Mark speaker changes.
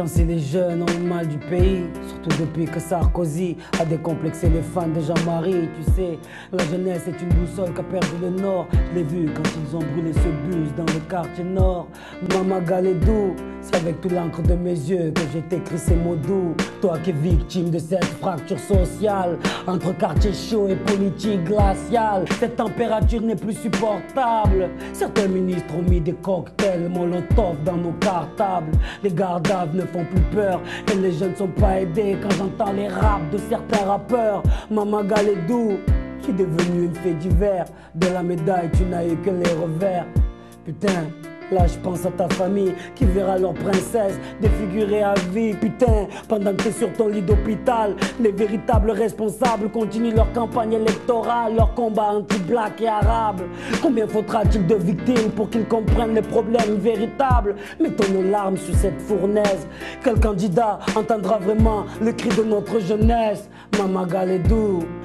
Speaker 1: Quand les jeunes ont le mal du pays, surtout depuis que Sarkozy a décomplexé les fans de Jean-Marie. Tu sais, la jeunesse est une boussole qui a perdu le nord. Je l'ai vu quand ils ont brûlé ce bus dans le quartier nord. Mama Galedou, c'est avec tout l'encre de mes yeux que j'ai écrit ces mots doux. Toi qui es victime de cette fracture sociale entre quartier chaud et politique glaciale, cette température n'est plus supportable. Certains ministres ont mis des cocktails Molotov dans nos cartables. Les gardaves ne font plus peur et les jeunes sont pas aidés quand j'entends les raps de certains rappeurs. Mama Galedou, qui est devenu une fait divers. De la médaille tu n'as eu que les revers. Putain, là je pense à ta famille qui verra leur princesse défigurée à vie. Putain, pendant que t'es sur ton lit d'hôpital, les véritables responsables continuent leur campagne électorale, leur combat anti-black et arabe. Combien faudra-t-il de victimes pour qu'ils comprennent les problèmes véritables? Mettons nos larmes sur cette fournaise. Quel candidat entendra vraiment le cri de notre jeunesse? Mama Galedou,